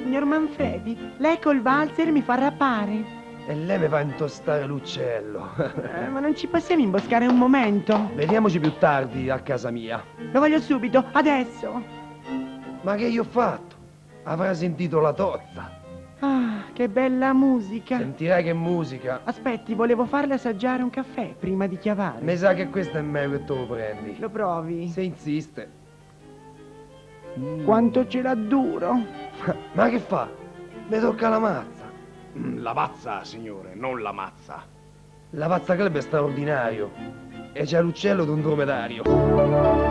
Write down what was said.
signor Manfredi, lei col valzer mi fa rappare. E lei mi fa intostare l'uccello. Ma non ci possiamo imboscare un momento? Vediamoci più tardi a casa mia. Lo voglio subito, adesso. Ma che gli ho fatto? Avrà sentito la tozza. Ah, che bella musica. Sentirai che musica. Aspetti, volevo farle assaggiare un caffè prima di chiavare. Mi sa che questo è meglio che tu lo prendi. Lo provi? Se insiste. Quanto ce l'ha duro. Ma che fa? Mi tocca la mazza. La mazza, signore, non la mazza. La pazza club è straordinario. E c'è l'uccello d'un dromedario.